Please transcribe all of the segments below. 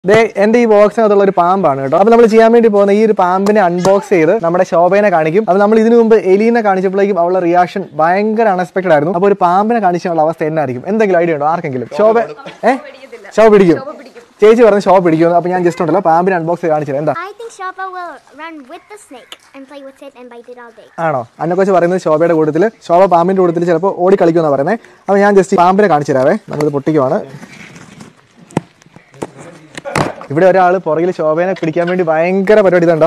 എന്റെ ഈ ബോക്സിനകത്തുള്ള ഒരു പാമ്പാണ് കേട്ടോ. അപ്പൊ നമ്മൾ ചെയ്യാൻ വേണ്ടി പോകുന്ന ഈ ഒരു പാമ്പിനെ അൺബോക്സ് ചെയ്ത് നമ്മുടെ ശോഭനെ കാണിക്കും. അപ്പൊ നമ്മൾ ഇതിനു മുമ്പ് എലീനെ കാണിച്ചപ്പോഴേക്കും അവളുടെ റിയാക്ഷൻ ഭയങ്കര അൺഎക്സ്പെക്ടഡ് ആയിരുന്നു. അപ്പൊ ഒരു പാമ്പിനെ കാണിച്ചുള്ള അവസ്ഥ എന്നായിരിക്കും? എന്തെങ്കിലും ഐഡിയ ഉണ്ടോ ആർക്കെങ്കിലും? ശോഭ ശോഭ പിടിക്കും. ചേച്ചി പറഞ്ഞ് ശോഭ പിടിക്കും. അപ്പൊ ഞാൻ ജസ്റ്റ് ഉണ്ടല്ലോ പാമ്പിനെ അൺബോക്സ് ചെയ്ത് കാണിച്ചത്. എന്താ ആണോ? അന്നക്കൊച്ച് പറയുന്നത് ശോഭയുടെ കൂട്ടത്തിൽ, ശോഭ പാമ്പിന്റെ കൂട്ടത്തിൽ ചിലപ്പോൾ ഓടി കളിക്കുമെന്നാണ് പറയുന്നത്. അപ്പൊ ഞാൻ ജസ്റ്റ് പാമ്പിനെ കാണിച്ചു തരാവേ. നമ്മളിത് പൊട്ടിക്കുവാണ്. ഇവിടെ ഒരാൾ പുറകിൽ ശോഭനെ പിടിക്കാൻ വേണ്ടി ഭയങ്കര പരിപാടി ഇതുണ്ടോ?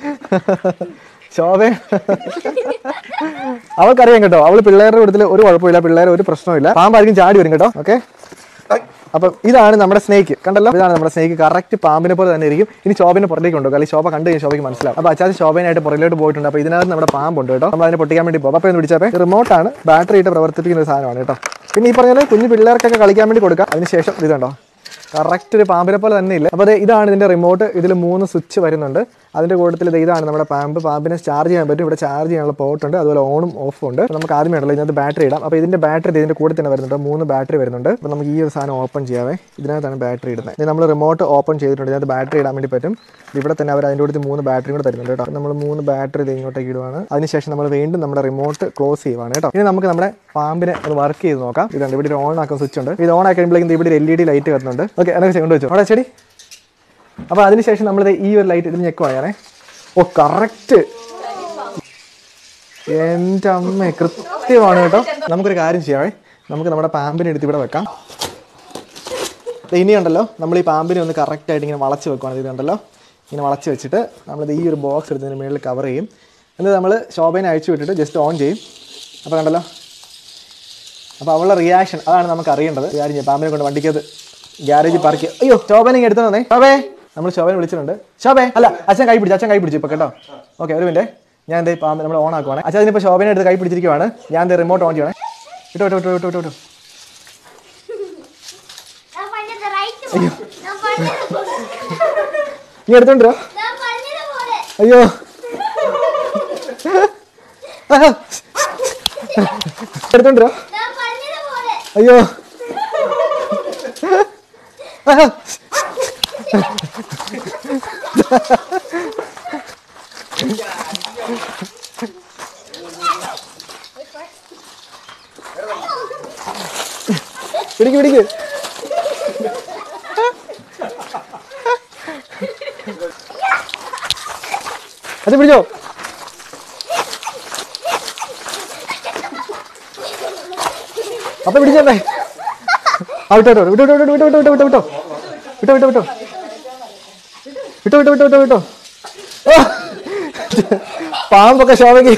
ശോഭ അവൾക്കറിയാം കേട്ടോ, അവള് പിള്ളേരുടെ കൂട്ടത്തിൽ ഒരു കുഴപ്പമില്ല, പിള്ളേരെ ഒരു പ്രശ്നമില്ല. പാമ്പായിരിക്കും ചാടി വരും കേട്ടോ. ഓക്കെ, അപ്പം ഇതാണ് നമ്മുടെ സ്നേക്ക്. കണ്ടല്ലോ, ഇതാണ് നമ്മുടെ സ്നേക്ക്. കറക്റ്റ് പാമ്പിനെ പോലെ തന്നെ ഇരിക്കും. ഇനി ശോഭനെ പുറത്തേക്ക് ഉണ്ടോ? അല്ലെങ്കിൽ ശോഭ കണ്ടു കഴിഞ്ഞാൽ ശോഭയ്ക്ക് മനസ്സിലാവും. അപ്പോൾ അച്ചാൽ ശോഭനായിട്ട് പുറകിലോട്ട് പോയിട്ടുണ്ട്. അപ്പോൾ ഇതിനകത്ത് നമ്മുടെ പാമ്പുണ്ട് കേട്ടോ. നമ്മൾ അതിനെ പൊട്ടിക്കാൻ വേണ്ടി പോകും. അപ്പോൾ ഒന്ന് പിടിച്ചപ്പോൾ റിമോട്ടാണ്, ബാറ്ററി ഇട്ട് പ്രവർത്തിപ്പിക്കുന്ന ഒരു സാധനമാണ് കേട്ടോ. പിന്നെ ഈ പറഞ്ഞാൽ കുഞ്ഞു പിള്ളേർക്കൊക്കെ കളിക്കാൻ വേണ്ടി കൊടുക്കാം. അതിനുശേഷം ഇതുണ്ടോ, കറക്റ്റ് ഒരു പാമ്പിനെ പോലെ തന്നെ ഇല്ല. അപ്പോൾ ഇതാണ് ഇതിൻ്റെ റിമോട്ട്. ഇതിൽ 3 സ്വിച്ച് വരുന്നുണ്ട്. അതിൻ്റെ കൂട്ടത്തിൽ ഇതാണ് നമ്മുടെ പാമ്പിനെ ചാർജ് ചെയ്യാൻ പറ്റും. ഇവിടെ ചാർജ് ചെയ്യാനുള്ള പോർട്ട് ഉണ്ട്, അതുപോലെ ഓണും ഓഫും ഉണ്ട്. നമുക്ക് ആദ്യമേ ഉണ്ടല്ലോ ഇതിനകത്ത് ബാറ്ററി ഇടാം. അപ്പോൾ ഇതിൻ്റെ ബാറ്ററി ഇതിൻ്റെ കൂടെ തന്നെ വരുന്നുണ്ട്. 3 ബാറ്ററി വരുന്നുണ്ട്. അപ്പോൾ നമുക്ക് ഈ ഒരു സാധനം ഓപ്പൺ ചെയ്യാവേ. ഇതിനകത്താണ് ബാറ്ററി ഇടുന്നത്. ഇത് നമ്മൾ റിമോട്ട് ഓപ്പൺ ചെയ്തിട്ടുണ്ട്. ഇതിനകത്ത് ബാറ്ററി ഇടാൻ വേണ്ടി പറ്റും. ഇവിടെ തന്നെ അവർ അതിൻ്റെ കൂടെ 3 ബാറ്ററി കൂടെ തരുന്നുണ്ട് കേട്ടോ. നമ്മൾ 3 ബാറ്ററി ഇത് ഇങ്ങോട്ടേക്ക് ഇടുവാണ്. അതിനുശേഷം നമ്മൾ വീണ്ടും നമ്മുടെ റിമോട്ട് ക്ലോസ് ചെയ്യുവാണ് കേട്ടോ. ഇനി നമുക്ക് നമ്മുടെ പാമ്പിനെ ഒന്ന് വർക്ക് ചെയ്ത് നോക്കാം. ഇതുണ്ട്, ഇവിടെ ഒരു ഓൺ ആക്കുന്ന സ്വിച്ച് ഉണ്ട്. ഇത് ഓൺ ആക്കി കഴിയുമ്പോഴേക്കും ഇവിടെ ഒരു LED ലൈറ്റ് വരുന്നുണ്ട്. ഓക്കെ, അതൊക്കെ കൊണ്ടുവച്ചു അവിടെ ചെടി. അപ്പോൾ അതിനുശേഷം നമ്മൾ ഈ ഒരു ലൈറ്റ് ഇതിൽ ഞെക്കുവാണേ. ഓ, കറക്റ്റ്, എൻ്റെ അമ്മ കൃത്യമാണ് കേട്ടോ. നമുക്കൊരു കാര്യം ചെയ്യാവേ, നമുക്ക് നമ്മുടെ പാമ്പിനെ എടുത്ത് ഇവിടെ വെക്കാം. ഇനിയുണ്ടല്ലോ നമ്മൾ ഈ പാമ്പിനെ ഒന്ന് കറക്റ്റായിട്ട് ഇങ്ങനെ വളച്ച് വെക്കുകയാണ്. ഇതുണ്ടല്ലോ, ഇങ്ങനെ വളച്ച് വെച്ചിട്ട് നമ്മളിത് ഈ ഒരു ബോക്സ് എടുത്തതിന് മുകളിൽ കവർ ചെയ്യും. എന്നിട്ട് നമ്മൾ ശോഭനെ അയച്ചു വിട്ടിട്ട് ജസ്റ്റ് ഓൺ ചെയ്യും. അപ്പോൾ കണ്ടല്ലോ, അപ്പോൾ അവളുടെ റിയാക്ഷൻ അതാണ് നമുക്ക് അറിയേണ്ടത്. കാര്യം ചെയ്യാം, പാമ്പിനെ കൊണ്ട് വണ്ടിക്കകത്ത് ഗ്യാരേജിൽ പാർക്ക് ചെയ്യും. അയ്യോ, ശോഭനെ ഇങ്ങനെ എടുത്തു തന്നേ. ശോഭേ, നമ്മൾ ശോഭനെ വിളിച്ചിട്ടുണ്ട്. ശോഭേ, അല്ല അച്ഛൻ കൈ പിടിച്ചു ഇപ്പോൾ കേട്ടോ. ഓക്കെ, ഒരു മിനിറ്റ്, ഞാൻ എന്താ പാമ്പ് നമ്മൾ ഓൺ ആക്കുവാണ്. അച്ഛൻ ഇതിനിപ്പോൾ ശോഭനെ എടുത്ത് കൈ പിടിച്ചിരിക്കുവാണ്. ഞാൻ എന്താ റിമോട്ട് ഓൺ ചെയ്യണേ. ഇട്ടോ. അയ്യോ, നീ എടുത്തോണ്ടോ? അയ്യോ, എടുത്തോണ്ടോ? അയ്യോ, പിടിക്ക്. അത് പിടിച്ചോ. അപ്പൊ പിടിച്ചോണ്ടേ. വിട്ടോ. പാമ്പൊക്കെ ശോഭയ്ക്ക്.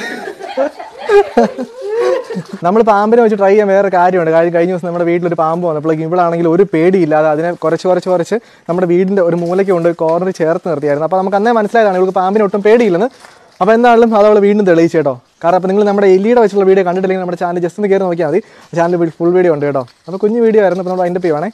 നമ്മൾ പാമ്പിനെ വെച്ച് ട്രൈ ചെയ്യാൻ വേറെ കാര്യമുണ്ട്. കഴിഞ്ഞ ദിവസം നമ്മുടെ വീട്ടിലൊരു പാമ്പ് വന്നപ്പോഴേക്കും ഇവളാണെങ്കിൽ ഒരു പേടിയില്ലാതെ അതിനെ കുറച്ച് നമ്മുടെ വീടിൻ്റെ ഒരു മൂലയ്ക്ക് കൊണ്ട് കോർണറിൽ ചേർത്ത് നിർത്തിയായിരുന്നു. അപ്പോൾ നമുക്ക് അന്നേ മനസ്സിലായതാണ് ഇവൾക്ക് പാമ്പിനെ ഒട്ടും പേടിയില്ലെന്ന്. അപ്പോൾ എന്താണെങ്കിലും അത് അവൾ വീണ്ടും തെളിയിച്ചു കേട്ടോ. കാരണം അപ്പോൾ നിങ്ങൾ നമ്മുടെ എലിയുടെ വെച്ചുള്ള വീഡിയോ കണ്ടിട്ടില്ലെങ്കിൽ നമ്മുടെ ചാനൽ ജസ്റ്റ് ഒന്ന് കയറി നോക്കിയാൽ മതി. ചാനൽ ഫുൾ വീഡിയോ ഉണ്ട് കേട്ടോ. അപ്പോൾ കുഞ്ഞു വീഡിയോ ആയിരുന്നു. അപ്പോൾ നമ്മൾ അതിൻ്റെ ചെയ്യുവാണേ.